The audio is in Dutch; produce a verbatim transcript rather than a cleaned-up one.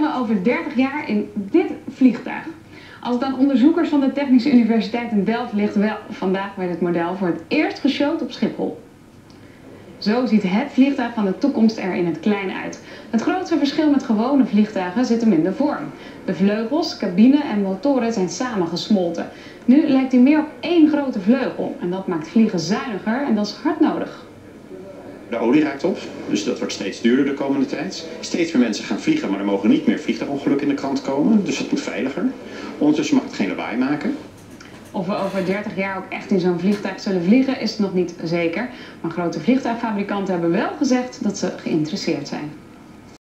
we over dertig jaar in dit vliegtuig. Als het aan onderzoekers van de Technische Universiteit in Delft ligt, wel, vandaag werd het model voor het eerst geshowd op Schiphol. Zo ziet het vliegtuig van de toekomst er in het klein uit. Het grootste verschil met gewone vliegtuigen zit hem in de vorm. De vleugels, cabine en motoren zijn samengesmolten. Nu lijkt hij meer op één grote vleugel en dat maakt vliegen zuiniger en dat is hard nodig. De olie raakt op, dus dat wordt steeds duurder de komende tijd. Steeds meer mensen gaan vliegen, maar er mogen niet meer vliegtuigongelukken in de krant komen, dus dat moet veiliger. Ondertussen mag het geen lawaai maken. Of we over dertig jaar ook echt in zo'n vliegtuig zullen vliegen is nog niet zeker. Maar grote vliegtuigfabrikanten hebben wel gezegd dat ze geïnteresseerd zijn.